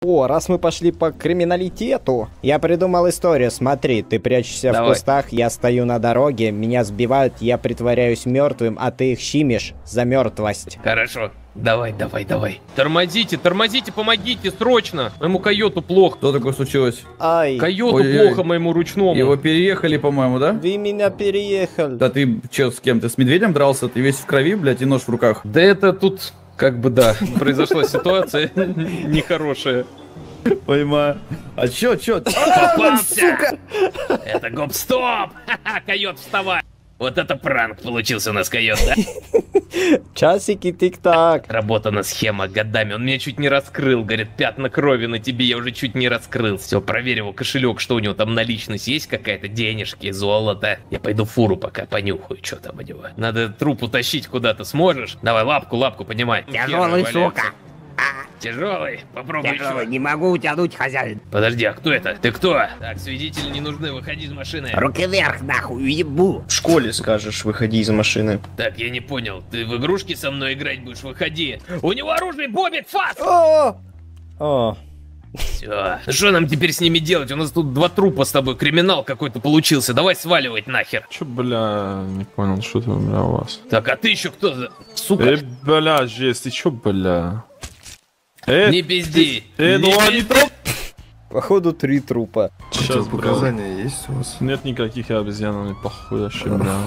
О, раз мы пошли по криминалитету, я придумал историю. Смотри, ты прячешься в кустах, я стою на дороге, меня сбивают, я притворяюсь мертвым, а ты их щимишь за мертвость. Хорошо. Давай. Тормозите, помогите, срочно. Моему койоту плохо. Что такое случилось? Ай, Койоту плохо, моему ручному. Его переехали, по-моему, да? вы меня переехали. Да ты че, с кем? Ты с медведем дрался? Ты весь в крови, блядь, и нож в руках. Да это тут, как бы да, произошла ситуация нехорошая. Пойма. А чё? Попался! Это гоп-стоп! Койот, вставай! Вот это пранк получился у нас, койот, да? Часики тик-так. Работана схема годами. Он меня чуть не раскрыл. Говорит, пятна крови на тебе, я уже чуть не раскрыл. Все, проверь его кошелек, что у него там наличность есть какая-то, денежки, золото. Я пойду фуру пока понюхаю, что там у него. Надо труп утащить куда-то, сможешь? Давай, лапку поднимай. Тяжелый, сука. Тяжелый? Попробуй Тяжелый, еще. не могу утянуть, хозяин. Подожди, а кто это? Ты кто? Так, свидетели не нужны, выходи из машины. Руки вверх, нахуй, уебу. В школе скажешь, выходи из машины. Так, я не понял, ты в игрушки со мной играть будешь? Выходи. У него оружие, бобик, фас! О, Все. Что нам теперь с ними делать? У нас тут 2 трупа с тобой, криминал какой-то получился. Давай сваливать нахер. Чё, бля, не понял, что ты, бля, у вас? Так, а ты еще кто за... Сука, Бля, жесть, ты чё, бля? не пизди. Ну они труп! походу 3 трупа. Сейчас, бля. Показания есть у вас? Нет никаких, я обезьяна, мне похуй вообще, бля.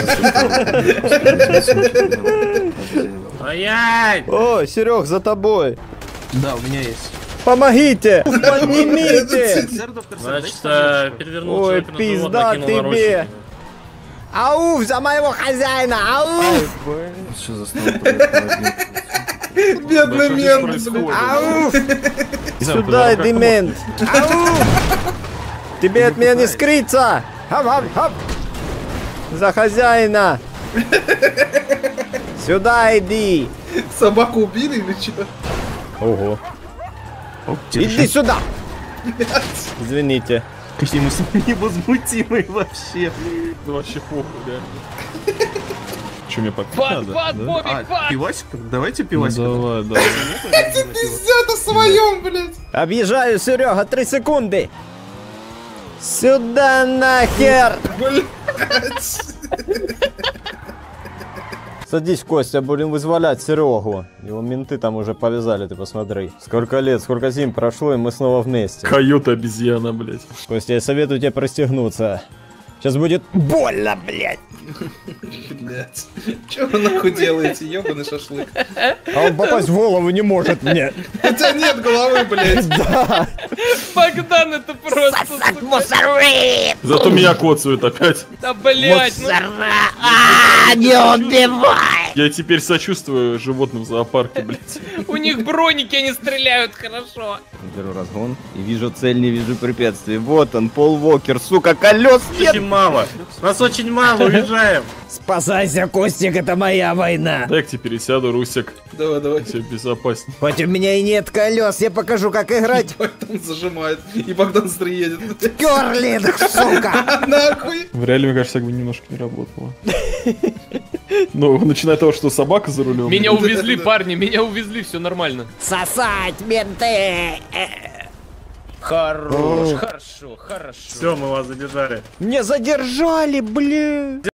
Стоять! О, Серег, за тобой. Да, у меня есть. Помогите! Поднимите! Значит, перевернул Ой, человека на живот, пизда накинул тебе! наручники. Ауф, за моего хозяина! Ауф! Что за снова? Бедный мент, Ауф! Сюда, иди, мент! Ауф! Тебе от меня не скрыться! Хап-хап-хап! За хозяина! Сюда иди! Собаку убили или что? Ого! Иди сюда! Извините. Какие мы невозмутимые вообще. Ну вообще похуй, реально. Чё, мне попить надо? Фас, да? бобик, фас! Пивасик? Давайте Ну, пивасик. давай. Пиздец, своем, блядь. Объезжаю, Серега, 3 секунды! Сюда нахер! Садись, Костя, будем вызволять Серегу. Его менты там уже повязали, ты посмотри. Сколько лет, сколько зим прошло, и мы снова вместе. Койот обезьяна, блядь. Костя, я советую тебе пристегнуться. Сейчас будет больно, блядь. Блядь. Че вы нахуй делаете, ебаный шашлык? А он попасть в голову не может мне. У тебя нет головы, блядь. Да. Богдан, это просто... Сосать мусоры! Зато меня коцают опять. Да, блядь, ну... Мусора! Не убивай! Я теперь сочувствую животным в зоопарке, блядь. У них броники, они стреляют хорошо. Беру разгон и вижу цель, не вижу препятствий. Вот он, Пол Уокер, сука, колес нет. Очень мало. Нас очень мало, уезжаем. Спасайся, Костик, это моя война. Дай к тебе пересяду, Русик. Давай. Все безопаснее. Хоть у меня и нет колес, я покажу, как играть. Богдан зажимает. И Богдан едет. Керлинг, сука. Нахуй. В реале, мне кажется, как бы немножко не работало. Ну, начиная от того, что собака за рулем. Меня увезли, парни, меня увезли, все нормально. Сосать, менты! Хорошо. Все, мы вас задержали. Мне задержали, блин.